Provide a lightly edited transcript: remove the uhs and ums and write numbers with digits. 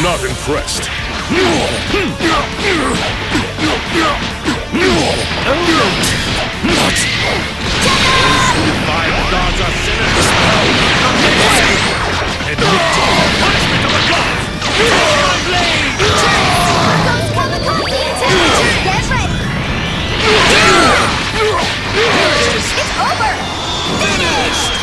not impressed. By the gods are sinners. And the punishment of the gods. Blade! Goes Kamikaze attack! Get ready! It's over! Finished!